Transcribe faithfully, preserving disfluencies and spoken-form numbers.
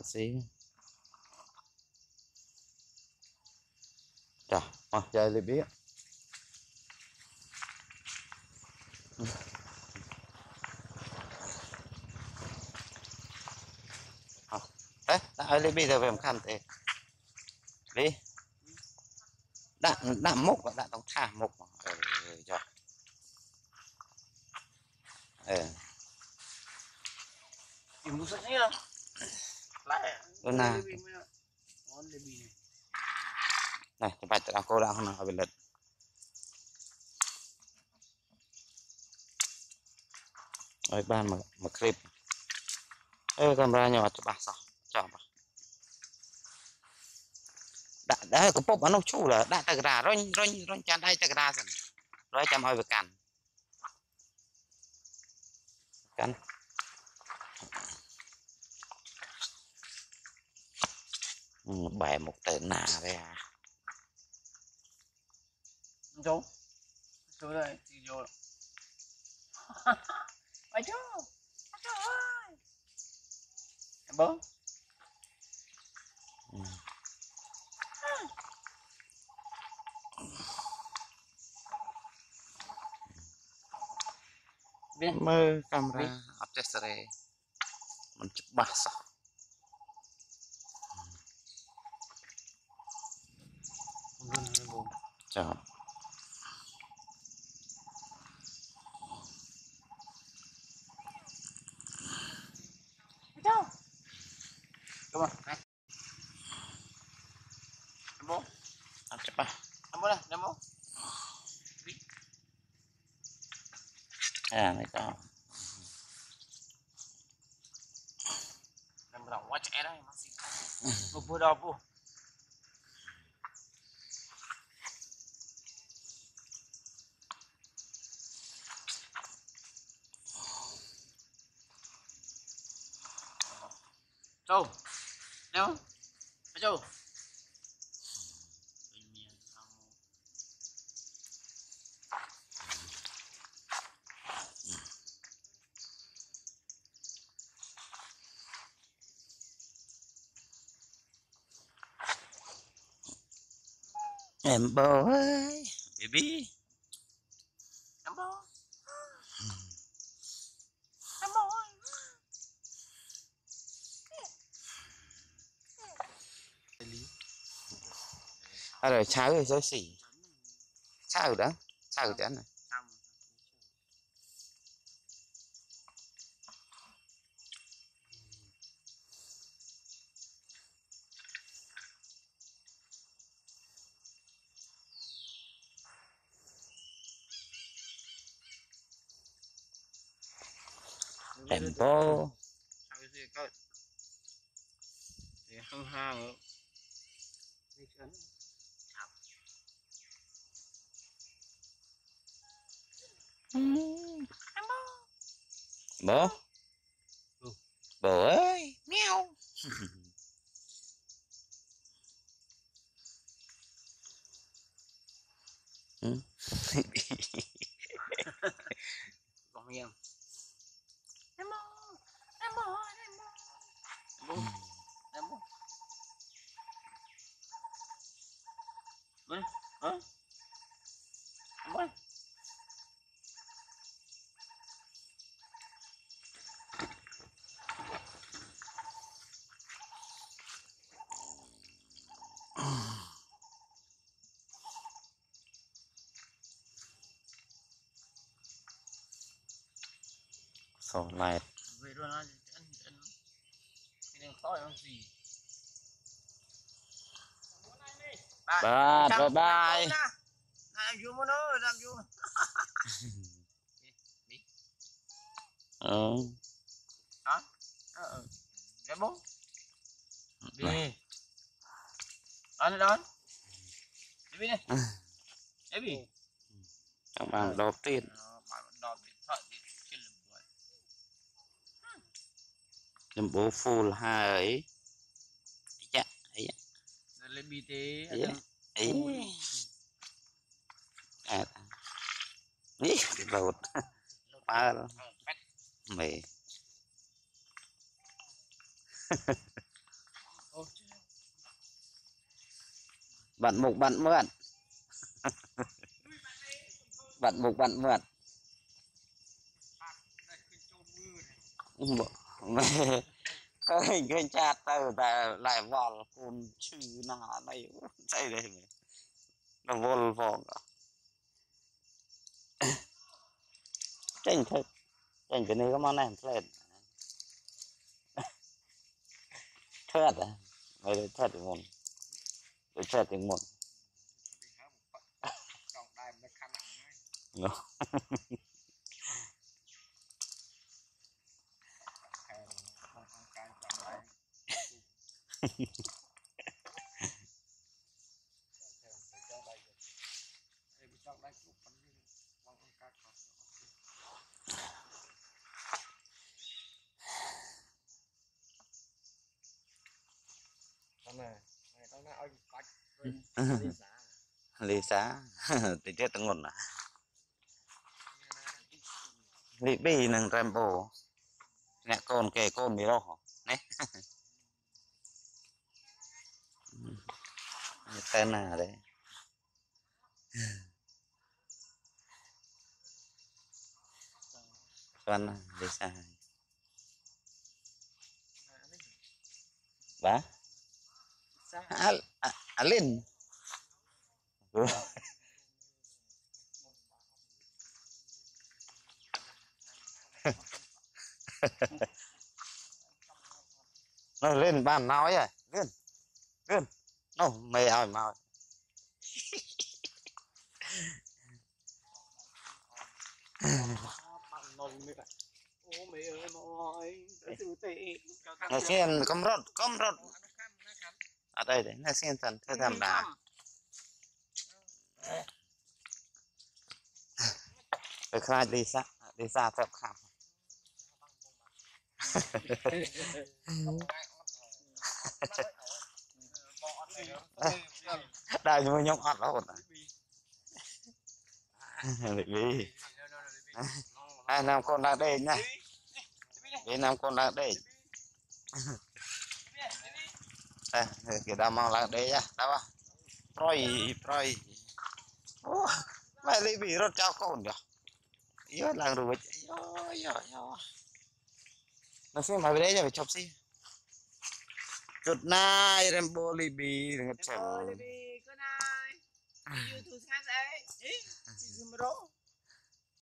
xí trời mà chơi đi biết đấy đã lấy bây giờ về khăn thế đi đã đã mốc và đã tông thả mốc ờ rồi ờ tìm mua sách nhá lại luôn nào này chụp bài tự cô đã không nào về lật rồi ban mà mà clip ê camera nhỏ chụp bà sao chọn bà đã đã có bốc nó chú là đã tờ ra rồi rồi rồi chán đây tờ ra rồi rồi chăm hơi về cản cản bài một tờ nà đây à đâu chỗ đây thì vô ai chú chú ơi em bố mơ camera accessory mình chụp bà sao chọn đâu come on này em bố ăn chụp bà em bố này em bố à này có em rộng quá trẻ đấy mà xí bố bố đâu bố Châu, đâu, Châu, em bố ơi baby em bố, em bố ơi. à rồi cháo rồi dối xỉ cháo đó cháo rồi chán này em bố không hàng bố bố ơi meo còn em em bố em bố em bố em bố Ơi, hả? Em ơi. sổ lại Về luôn anh anh anh cái đường to làm gì? bye bye bye Làm vô mà nó làm vô. ừ Hả? Ờ. Cái bố. Đi. Đón đón. Đi đi. Đi đi. các bạn đầu tiên Bạn đón điện thoại thì trên lưng người. em bố full hai ấy dạ ấy Rồi lên bi tế ấy ấy à ý lột ba mày bạn mục bạn mượn bạn mục bạn mượn có hình cái chat từ tại lại vào côn chữ nào này chạy đây nó vô vòng tranh thật tranh cái này có món này lên thớt à mấy thớt thì một thớt thì một nó lì xá thì chết tận ngôn à lì bì nâng Rambo nè con kề con bị đâu nè tên nào đấy con lì xá bả à, à, à Linh nó lên bàn nói à lên lên nó mày ơi mày nó xem cầm rốt cầm rốt ở đây đấy nó xem thần thế tham đàไปคลายดีซ่าดีซ่าแทบขาดได้ยังไม่ยกอัดแล้วนะดีไอ้น้ำคนดักเด้งนะไอ้น้ำคนดักเด้งเอ้ยกี่ดำมองดักเด้งอะได้ปะปล่อยปล่อยโอ้ไม่รีบรถเจ้าคนเดียวเยอะหลังรู้เยอะเยอะเยอะนั่นสิมาไปได้จะไปชอบสิจุดนายเรมโบลีบีนะครับเชิญ Ôi, đi con này. YouTube sáng đấy. Ý, chị dùm rô.